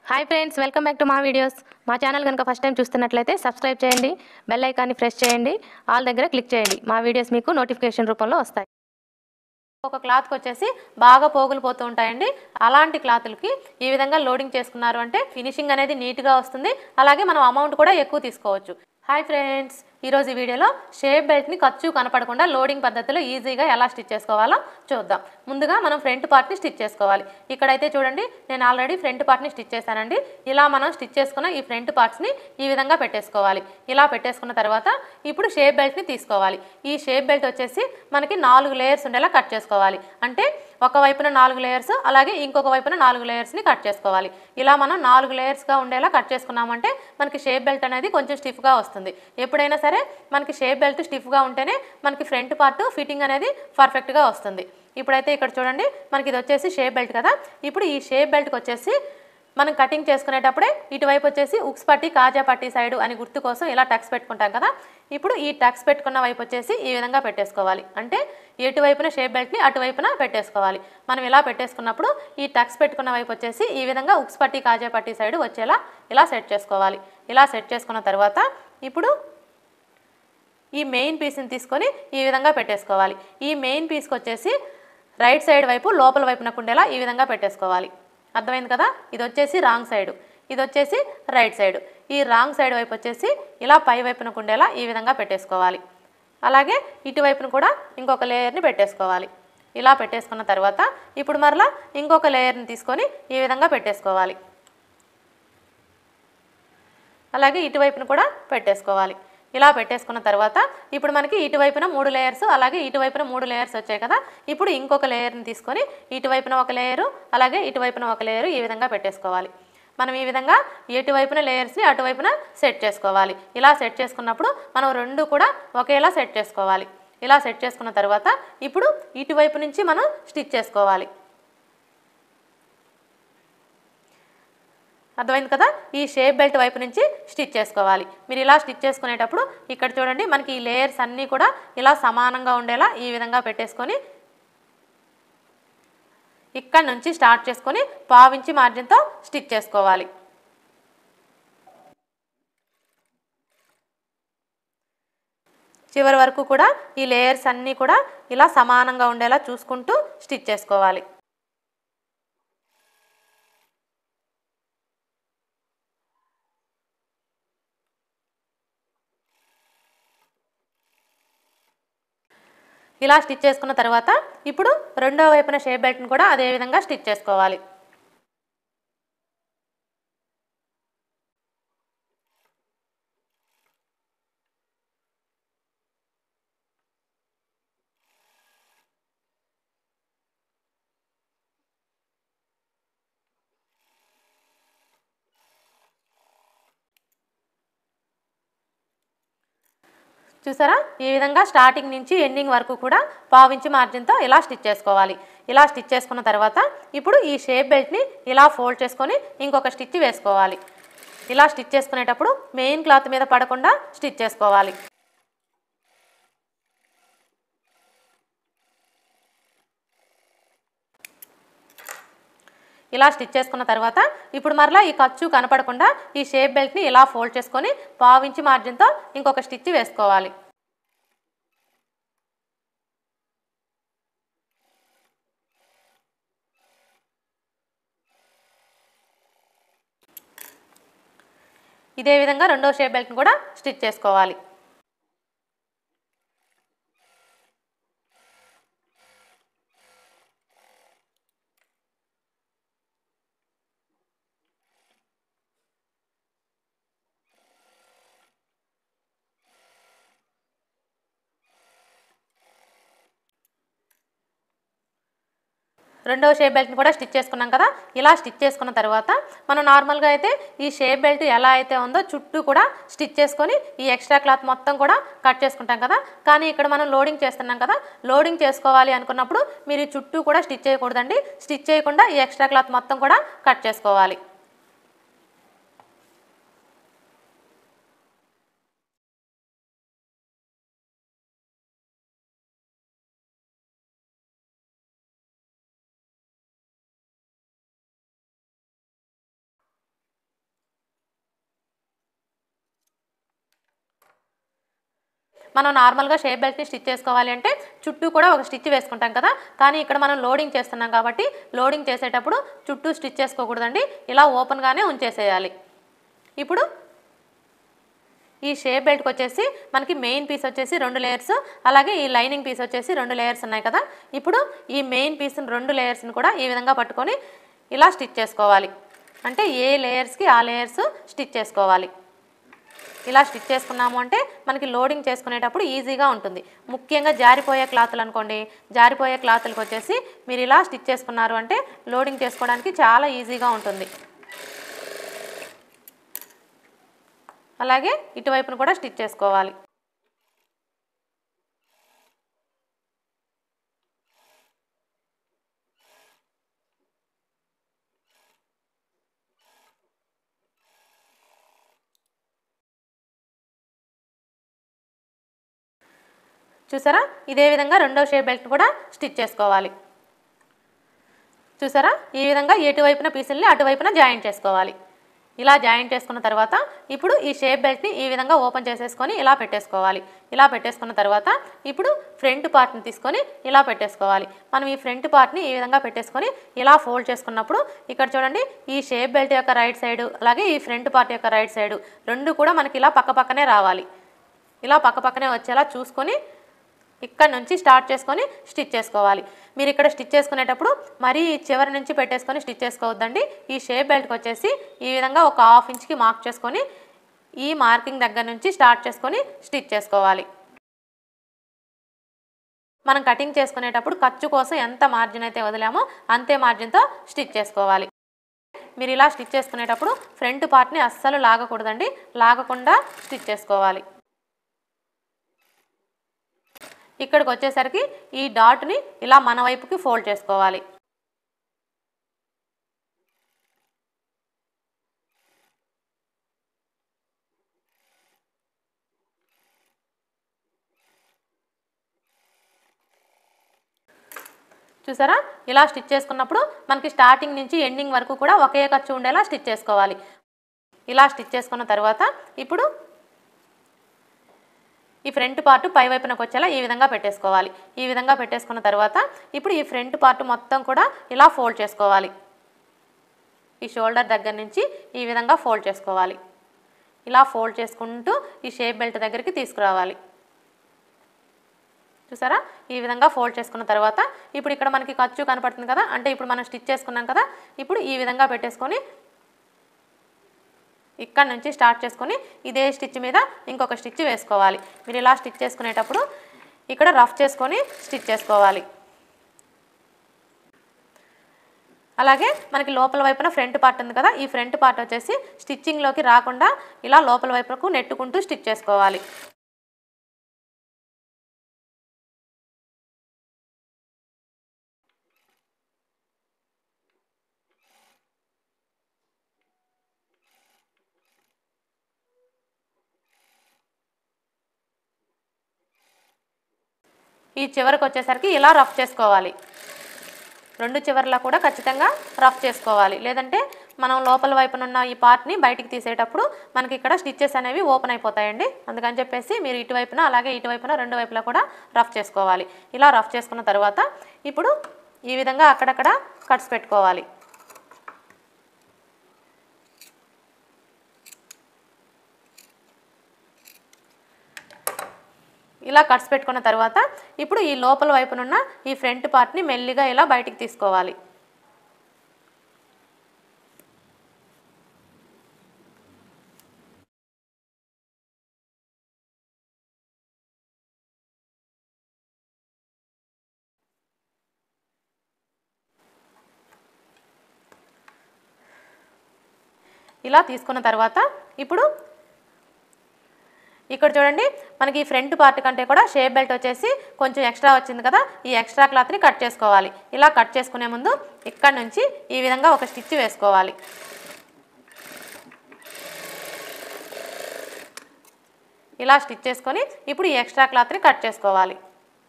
Hi friends, welcome back to మా videos. మా channel కనుక ఫస్ట్ టైం చూస్తున్నట్లయితే సబ్స్క్రైబ్ చేయండి, బెల్ ఐకాన్ని ప్రెస్ చేయండి, ఆల్ దగ్గర క్లిక్ చేయండి. మా వీడియోస్ మీకు నోటిఫికేషన్ రూపంలో వస్తాయి. ఒక క్లాత్కి వచ్చేసి బాగా పోగులు పోతూ ఉంటాయండి. అలాంటి క్లాతులకి ఈ విధంగా లోడింగ్ చేసుకున్నారు అంటే ఫినిషింగ్ అనేది నీట్గా వస్తుంది. అలాగే మనం అమౌంట్ కూడా ఎక్కువ తీసుకోవచ్చు. హాయ్ ఫ్రెండ్స్, ఈరోజు ఈ వీడియోలో షేప్ బెల్ట్ని ఖర్చు కనపడకుండా లోడింగ్ పద్ధతిలో ఈజీగా ఎలా స్టిచ్ చేసుకోవాలో చూద్దాం. ముందుగా మనం ఫ్రంట్ పార్ట్ని స్టిచ్ చేసుకోవాలి. ఇక్కడైతే చూడండి, నేను ఆల్రెడీ ఫ్రంట్ పార్ట్ని స్టిచ్ చేశానండి. ఇలా మనం స్టిచ్ చేసుకున్న ఈ ఫ్రంట్ పార్ట్స్ని ఈ విధంగా పెట్టేసుకోవాలి. ఇలా పెట్టేసుకున్న తర్వాత ఇప్పుడు షేప్ బెల్ట్ని తీసుకోవాలి. ఈ షేప్ బెల్ట్ వచ్చేసి మనకి 4 లేయర్స్ ఉండేలా కట్ చేసుకోవాలి. అంటే ఒక వైపున 4 లేయర్స్, అలాగే ఇంకొక వైపున 4 లేయర్స్ని కట్ చేసుకోవాలి. ఇలా మనం 4 లేయర్స్గా ఉండేలా కట్ చేసుకున్నామంటే మనకి షేప్ బెల్ట్ అనేది కొంచెం స్టిఫ్గా వస్తుంది. ఎప్పుడైనా సరే మనకి షేప్ బెల్ట్ స్టిఫ్గా ఉంటేనే మనకి ఫ్రంట్ పార్ట్ ఫిట్టింగ్ అనేది పర్ఫెక్ట్గా వస్తుంది. ఇప్పుడైతే ఇక్కడ చూడండి, మనకి ఇది వచ్చేసి షేప్ బెల్ట్ కదా. ఇప్పుడు ఈ షేప్ బెల్ట్కి వచ్చేసి మనం కటింగ్ చేసుకునేటప్పుడే ఇటువైపు వచ్చేసి ఉక్స్ పట్టి, కాజా పట్టి సైడు అని గుర్తు కోసం ఇలా టక్స్ పెట్టుకుంటాం కదా. ఇప్పుడు ఈ టక్స్ పెట్టుకున్న వైపు వచ్చేసి ఈ విధంగా పెట్టేసుకోవాలి. అంటే ఎటువైపున షేప్ బెల్ట్ని అటువైపున పెట్టేసుకోవాలి. మనం ఇలా పెట్టేసుకున్నప్పుడు ఈ టక్స్ పెట్టుకున్న వైపు వచ్చేసి ఈ విధంగా ఉక్స్ పట్టి, కాజా పట్టి సైడు వచ్చేలా ఇలా సెట్ చేసుకోవాలి. ఇలా సెట్ చేసుకున్న తర్వాత ఇప్పుడు ఈ మెయిన్ పీస్ని తీసుకొని ఈ విధంగా పెట్టేసుకోవాలి. ఈ మెయిన్ పీస్కి వచ్చేసి రైట్ సైడ్ వైపు లోపల వైపునకు ఉండేలా ఈ విధంగా పెట్టేసుకోవాలి. అర్థమైంది కదా. ఇది వచ్చేసి రాంగ్ సైడు, ఇది వచ్చేసి రైట్ సైడు. ఈ రాంగ్ సైడ్ వైపు వచ్చేసి ఇలా పై వైపునకు ఉండేలా ఈ విధంగా పెట్టేసుకోవాలి. అలాగే ఇటువైపును కూడా ఇంకొక లేయర్ని పెట్టేసుకోవాలి. ఇలా పెట్టేసుకున్న తర్వాత ఇప్పుడు మరలా ఇంకొక లేయర్ని తీసుకొని ఈ విధంగా పెట్టేసుకోవాలి. అలాగే ఇటువైపును కూడా పెట్టేసుకోవాలి. ఇలా పెట్టేసుకున్న తర్వాత ఇప్పుడు మనకి ఇటువైపున 3 లేయర్స్, అలాగే ఇటువైపున 3 లేయర్స్ వచ్చాయి కదా. ఇప్పుడు ఇంకొక లేయర్ని తీసుకొని ఇటువైపున ఒక లేయరు, అలాగే ఇటువైపున ఒక లేయరు ఈ విధంగా పెట్టేసుకోవాలి. మనం ఈ విధంగా ఎటువైపున లేయర్స్ని అటువైపున సెట్ చేసుకోవాలి. ఇలా సెట్ చేసుకున్నప్పుడు మనం రెండు కూడా ఒకేలా సెట్ చేసుకోవాలి. ఇలా సెట్ చేసుకున్న తర్వాత ఇప్పుడు ఇటువైపు నుంచి మనం స్టిచ్ చేసుకోవాలి. అర్థమైంది కదా. ఈ షేప్ బెల్ట్ వైపు నుంచి స్టిచ్ చేసుకోవాలి. మీరు ఇలా స్టిచ్ చేసుకునేటప్పుడు ఇక్కడ చూడండి, మనకి ఈ లేయర్స్ అన్నీ కూడా ఇలా సమానంగా ఉండేలా ఈ విధంగా పెట్టేసుకొని ఇక్కడ నుంచి స్టార్ట్ చేసుకొని 1/2 ఇంచ్ మార్జిన్తో స్టిచ్ చేసుకోవాలి. చివరి వరకు కూడా ఈ లేయర్స్ అన్నీ కూడా ఇలా సమానంగా ఉండేలా చూసుకుంటూ స్టిచ్ చేసుకోవాలి. ఇలా స్టిచ్ చేసుకున్న తర్వాత ఇప్పుడు రెండో వైపున షేప్ బెల్ట్ని కూడా అదే విధంగా స్టిచ్ చేసుకోవాలి. చూసారా, ఈ విధంగా స్టార్టింగ్ నుంచి ఎండింగ్ వరకు కూడా 1/2 ఇంచ్ మార్జిన్తో ఇలా స్టిచ్ చేసుకోవాలి. ఇలా స్టిచ్ చేసుకున్న తర్వాత ఇప్పుడు ఈ షేప్ బెల్ట్ని ఇలా ఫోల్డ్ చేసుకొని ఇంకొక స్టిచ్ వేసుకోవాలి. ఇలా స్టిచ్ చేసుకునేటప్పుడు మెయిన్ క్లాత్ మీద పడకుండా స్టిచ్ చేసుకోవాలి. ఇలా స్టిచ్ చేసుకున్న తర్వాత ఇప్పుడు మరలా ఈ ఖర్చు కనపడకుండా ఈ షేప్ బెల్ట్ని ఇలా ఫోల్డ్ చేసుకొని 1/2 ఇంచ్ మార్జిన్తో ఇంకొక స్టిచ్ వేసుకోవాలి. ఇదే విధంగా రెండో షేప్ బెల్ట్ని కూడా స్టిచ్ చేసుకోవాలి. రెండవ షేప్ బెల్ట్ని కూడా స్టిచ్ చేసుకున్నాం కదా. ఇలా స్టిచ్ చేసుకున్న తర్వాత మనం నార్మల్గా అయితే ఈ షేప్ బెల్ట్ ఎలా అయితే ఉందో చుట్టూ కూడా స్టిచ్ చేసుకొని ఈ ఎక్స్ట్రా క్లాత్ మొత్తం కూడా కట్ చేసుకుంటాం కదా. కానీ ఇక్కడ మనం లోడింగ్ చేస్తున్నాం కదా. లోడింగ్ చేసుకోవాలి అనుకున్నప్పుడు మీరు ఈ చుట్టూ కూడా స్టిచ్ చేయకూడదండి. స్టిచ్ చేయకుండా ఈ ఎక్స్ట్రా క్లాత్ మొత్తం కూడా కట్ చేసుకోవాలి. మనం నార్మల్గా షేప్ బెల్ట్ని స్టిచ్ చేసుకోవాలి అంటే చుట్టూ కూడా ఒక స్టిచ్ వేసుకుంటాం కదా, కానీ ఇక్కడ మనం లోడింగ్ చేస్తున్నాం కాబట్టి లోడింగ్ చేసేటప్పుడు చుట్టూ స్టిచ్ చేసుకోకూడదండి, ఇలా ఓపెన్గానే ఉంచేసేయాలి. ఇప్పుడు ఈ షేప్ బెల్ట్కి వచ్చేసి మనకి మెయిన్ పీస్ వచ్చేసి 2 లేయర్స్, అలాగే ఈ లైనింగ్ పీస్ వచ్చేసి 2 లేయర్స్ ఉన్నాయి కదా. ఇప్పుడు ఈ మెయిన్ పీస్ 2 లేయర్స్ని కూడా ఈ విధంగా పట్టుకొని ఇలా స్టిచ్ చేసుకోవాలి. అంటే ఏ లేయర్స్కి ఆ లేయర్స్ స్టిచ్ చేసుకోవాలి. ఇలా స్టిచ్ చేసుకున్నాము అంటే మనకి లోడింగ్ చేసుకునేటప్పుడు ఈజీగా ఉంటుంది. ముఖ్యంగా జారిపోయే క్లాతులు అనుకోండి, జారిపోయే క్లాతులకు వచ్చేసి మీరు ఇలా స్టిచ్ చేసుకున్నారు అంటే లోడింగ్ చేసుకోవడానికి చాలా ఈజీగా ఉంటుంది. అలాగే ఇటువైపును కూడా స్టిచ్ చేసుకోవాలి. చూసారా, ఇదే విధంగా రెండో షేప్ బెల్ట్ కూడా స్టిచ్ చేసుకోవాలి. చూసారా, ఈ విధంగా ఎటువైపున పీసుల్ని అటువైపున జాయింట్ చేసుకోవాలి. ఇలా జాయింట్ చేసుకున్న తర్వాత ఇప్పుడు ఈ షేప్ బెల్ట్ని ఈ విధంగా ఓపెన్ చేసేసుకొని ఇలా పెట్టేసుకోవాలి. ఇలా పెట్టేసుకున్న తర్వాత ఇప్పుడు ఫ్రంట్ పార్ట్ని తీసుకొని ఇలా పెట్టేసుకోవాలి. మనం ఈ ఫ్రంట్ పార్ట్ని ఈ విధంగా పెట్టేసుకొని ఇలా ఫోల్డ్ చేసుకున్నప్పుడు ఇక్కడ చూడండి, ఈ షేప్ బెల్ట్ యొక్క రైట్ సైడు అలాగే ఈ ఫ్రంట్ పార్ట్ యొక్క రైట్ సైడు రెండు కూడా మనకి ఇలా పక్కపక్కనే రావాలి. ఇలా పక్కపక్కనే వచ్చేలా చూసుకొని ఇక్కడ నుంచి స్టార్ట్ చేసుకొని స్టిచ్ చేసుకోవాలి. మీరు ఇక్కడ స్టిచ్ చేసుకునేటప్పుడు మరీ చివరి నుంచి పెట్టేసుకొని స్టిచ్ చేసుకోవద్దండి. ఈ షేప్ బెల్ట్కి వచ్చేసి ఈ విధంగా ఒక 1/2 ఇంచ్కి మార్క్ చేసుకొని ఈ మార్కింగ్ దగ్గర నుంచి స్టార్ట్ చేసుకొని స్టిచ్ చేసుకోవాలి. మనం కటింగ్ చేసుకునేటప్పుడు ఖర్చు కోసం ఎంత మార్జిన్ అయితే వదిలామో అంతే మార్జిన్తో స్టిచ్ చేసుకోవాలి. మీరు ఇలా స్టిచ్ చేసుకునేటప్పుడు ఫ్రంట్ పార్ట్ని అస్సలు లాగకూడదండి, లాగకుండా స్టిచ్ చేసుకోవాలి. ఇక్కడికి వచ్చేసరికి ఈ డాట్ని ఇలా మన వైపుకి ఫోల్డ్ చేసుకోవాలి. చూసారా, ఇలా స్టిచ్ చేసుకున్నప్పుడు మనకి స్టార్టింగ్ నుంచి ఎండింగ్ వరకు కూడా ఒకే ఖర్చు ఉండేలా స్టిచ్ చేసుకోవాలి. ఇలా స్టిచ్ చేసుకున్న తర్వాత ఇప్పుడు ఈ ఫ్రంట్ పార్ట్ పై వైపునకు వచ్చేలా ఈ విధంగా పెట్టేసుకోవాలి. ఈ విధంగా పెట్టేసుకున్న తర్వాత ఇప్పుడు ఈ ఫ్రంట్ పార్ట్ మొత్తం కూడా ఇలా ఫోల్డ్ చేసుకోవాలి. ఈ షోల్డర్ దగ్గర నుంచి ఈ విధంగా ఫోల్డ్ చేసుకోవాలి. ఇలా ఫోల్డ్ చేసుకుంటూ ఈ షేప్ బెల్ట్ దగ్గరికి తీసుకురావాలి. చూసారా, ఈ విధంగా ఫోల్డ్ చేసుకున్న తర్వాత ఇప్పుడు ఇక్కడ మనకి ఖర్చు కనపడుతుంది కదా, అంటే ఇప్పుడు మనం స్టిచ్ చేసుకున్నాం కదా, ఇప్పుడు ఈ విధంగా పెట్టేసుకొని ఇక్కడ నుంచి స్టార్ట్ చేసుకొని ఇదే స్టిచ్ మీద ఇంకొక స్టిచ్ వేసుకోవాలి. మీరు ఇలా స్టిచ్ చేసుకునేటప్పుడు ఇక్కడ రఫ్ చేసుకొని స్టిచ్ చేసుకోవాలి. అలాగే మనకి లోపల వైపున ఫ్రంట్ పార్ట్ ఉంది కదా, ఈ ఫ్రంట్ పార్ట్ వచ్చేసి స్టిచ్చింగ్లోకి రాకుండా ఇలా లోపల వైపునకు నెట్టుకుంటూ స్టిచ్ చేసుకోవాలి. ఈ చివరికి వచ్చేసరికి ఇలా రఫ్ చేసుకోవాలి. రెండు చివర్లా కూడా ఖచ్చితంగా రఫ్ చేసుకోవాలి, లేదంటే మనం లోపల వైపున ఉన్న ఈ పార్ట్ని బయటికి తీసేటప్పుడు మనకి ఇక్కడ స్టిచ్చెస్ అనేవి ఓపెన్ అయిపోతాయండి. అందుకని చెప్పేసి మీరు ఇటువైపున అలాగే ఇటువైపున రెండు వైపులా కూడా రఫ్ చేసుకోవాలి. ఇలా రఫ్ చేసుకున్న తర్వాత ఇప్పుడు ఈ విధంగా అక్కడక్కడ కట్స్ పెట్టుకోవాలి. ఇలా కట్స్ పెట్టుకున్న తర్వాత ఇప్పుడు ఈ లోపల వైపునున్న ఈ ఫ్రంట్ పార్ట్ని మెల్లిగా ఇలా బయటికి తీసుకోవాలి. ఇలా తీసుకున్న తర్వాత ఇప్పుడు ఇక్కడ చూడండి, మనకి ఈ ఫ్రంట్ పార్ట్ కంటే కూడా షేప్ బెల్ట్ వచ్చేసి కొంచెం ఎక్స్ట్రా వచ్చింది కదా, ఈ ఎక్స్ట్రా క్లాత్ని కట్ చేసుకోవాలి. ఇలా కట్ చేసుకునే ముందు ఇక్కడ నుంచి ఈ విధంగా ఒక స్టిచ్ వేసుకోవాలి. ఇలా స్టిచ్ చేసుకొని ఇప్పుడు ఈ ఎక్స్ట్రా క్లాత్ని కట్ చేసుకోవాలి.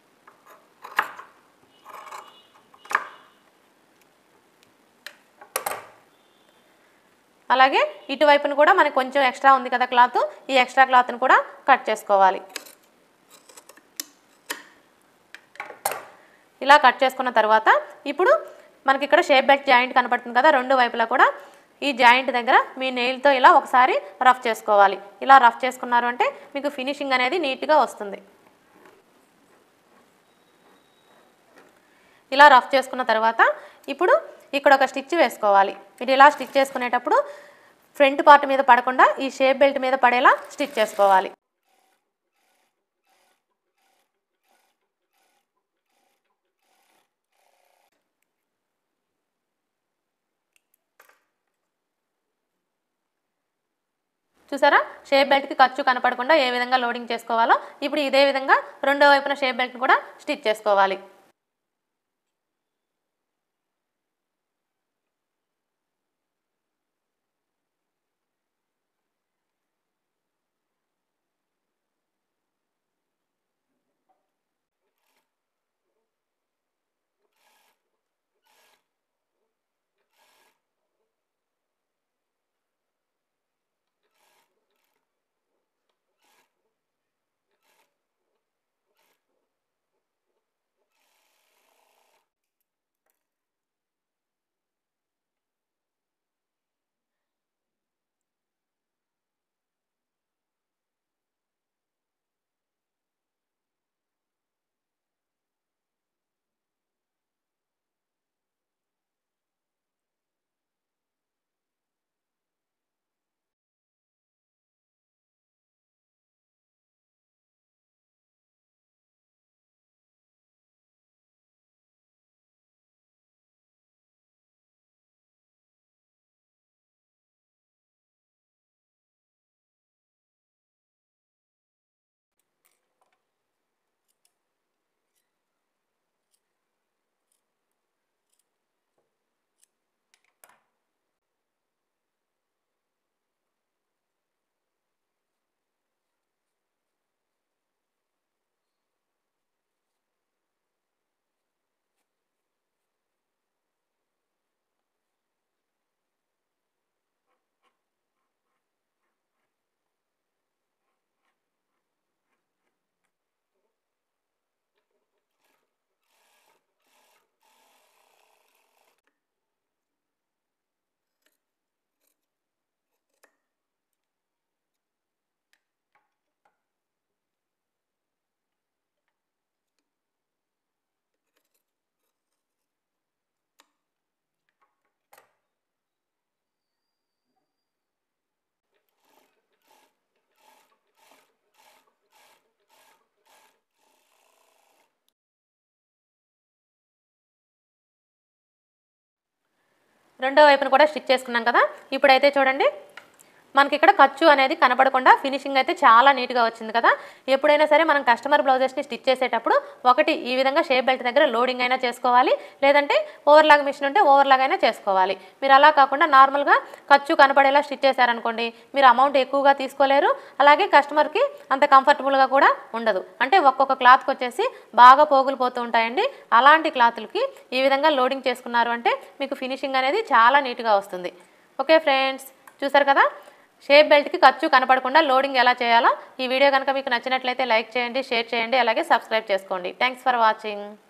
అలాగే ఇటువైపును కూడా మనకు కొంచెం ఎక్స్ట్రా ఉంది కదా క్లాత్, ఈ ఎక్స్ట్రా క్లాత్ను కూడా కట్ చేసుకోవాలి. ఇలా కట్ చేసుకున్న తర్వాత ఇప్పుడు మనకి ఇక్కడ షేప్ బెల్ట్ జాయింట్ కనపడుతుంది కదా, రెండు వైపులా కూడా ఈ జాయింట్ దగ్గర మీ నెయిల్తో ఇలా ఒకసారి రఫ్ చేసుకోవాలి. ఇలా రఫ్ చేసుకున్నారు అంటే మీకు ఫినిషింగ్ అనేది నీట్గా వస్తుంది. ఇలా రఫ్ చేసుకున్న తర్వాత ఇప్పుడు ఇక్కడ ఒక స్టిచ్ వేసుకోవాలి. ఇది ఇలా స్టిచ్ చేసుకునేటప్పుడు ఫ్రంట్ పార్ట్ మీద పడకుండా ఈ షేప్ బెల్ట్ మీద పడేలా స్టిచ్ చేసుకోవాలి. చూసారా, షేప్ బెల్ట్కి ఖర్చు కనపడకుండా ఏ విధంగా లోడింగ్ చేసుకోవాలో. ఇప్పుడు ఇదే విధంగా రెండో వైపున షేప్ బెల్ట్ని కూడా స్టిచ్ చేసుకోవాలి. రెండో వైపున కూడా స్టిచ్ చేసుకున్నాం కదా. ఇప్పుడైతే చూడండి, మనకి ఇక్కడ ఖర్చు అనేది కనపడకుండా ఫినిషింగ్ అయితే చాలా నీట్గా వచ్చింది కదా. ఎప్పుడైనా సరే మనం కస్టమర్ బ్లౌజెస్ని స్టిచ్ చేసేటప్పుడు ఒకటి ఈ విధంగా షేప్ బెల్ట్ దగ్గర లోడింగ్ అయినా చేసుకోవాలి, లేదంటే ఓవర్లాగ్ మిషన్ ఉంటే ఓవర్లాగ్ అయినా చేసుకోవాలి. మీరు అలా కాకుండా నార్మల్గా ఖర్చు కనపడేలా స్టిచ్ చేశారనుకోండి, మీరు అమౌంట్ ఎక్కువగా తీసుకోలేరు, అలాగే కస్టమర్కి అంత కంఫర్టబుల్గా కూడా ఉండదు. అంటే ఒక్కొక్క క్లాత్కి వచ్చేసి బాగా పోగులు పోతూ ఉంటాయండి. అలాంటి క్లాతులకి ఈ విధంగా లోడింగ్ చేసుకున్నారు అంటే మీకు ఫినిషింగ్ అనేది చాలా నీట్గా వస్తుంది. ఓకే ఫ్రెండ్స్, చూసారు కదా షేప్ బెల్ట్కి ఖర్చు కనపడకుండా లోడింగ్ ఎలా చేయాలో. ఈ వీడియో కనుక మీకు నచ్చినట్లయితే లైక్ చేయండి, షేర్ చేయండి, అలాగే సబ్స్క్రైబ్ చేసుకోండి. Thanks for watching.